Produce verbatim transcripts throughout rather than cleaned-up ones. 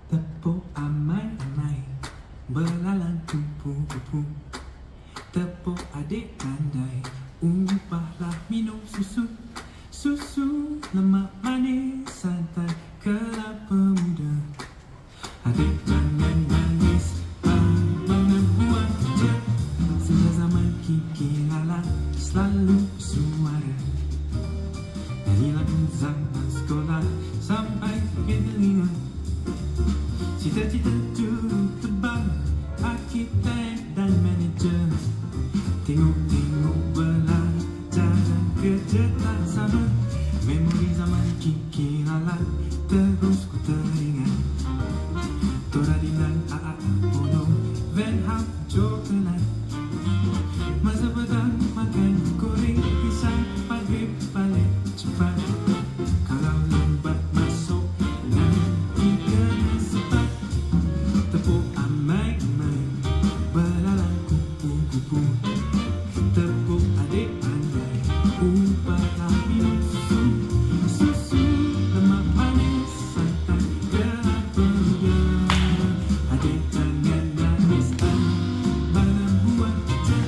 Tepuk amai-amai, belalang kupu-kupu. Tepuk adik pandai, ubahlah minum susu. Susu lemak manis, santan kelapa muda. Adik jangan nangis, abang nak buat kerja. Sejak zaman Kiki Lala selalu bersuara. Nyanyi lagu zaman sekolah sampai ke telinga. Cita-cita juru terbang, arkitek dan manager. Tengok-tengok belajar dan kerja tak sama. Memori zaman Kiki Lala terus ku teringat. Toradin A A Pono, Van Ham, coklat. Masa petang makan goreng pisang, maghrib balik cepat. Kalau lambat masuk nanti kena sepat. Tepuk amai-amai, belalang kupu-kupu. Tepuk adik pandai, ubahlah minum susu. Susu lemak manis, santan kelapa muda. Adik jangan nangis, abang nak buat kerja.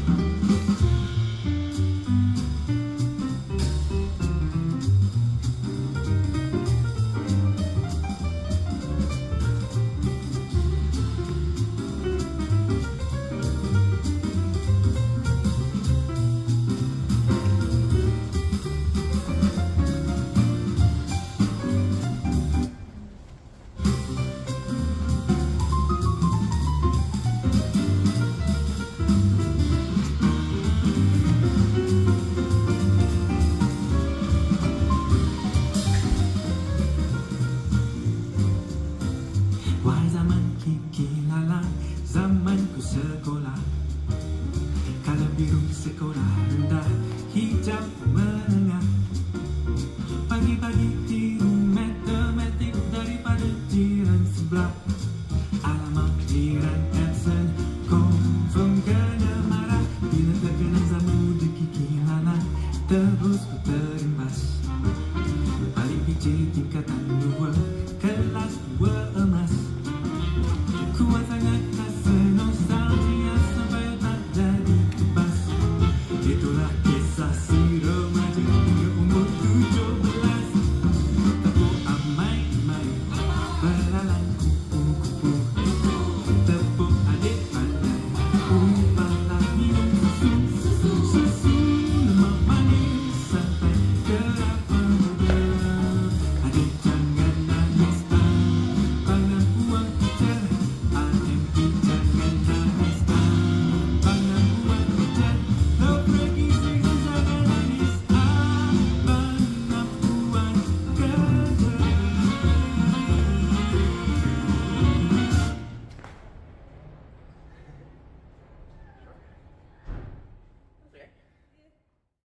Wahai zaman Kiki Lala, zamanku sekolah. Kalau biru sekolah rendah, hijab menengah. Pagi-pagi tiru matematik daripada jiran sebelah. Alamak jiran absent, confirm kena marah. Bila terkena zaman muda Kiki Lala, terus ku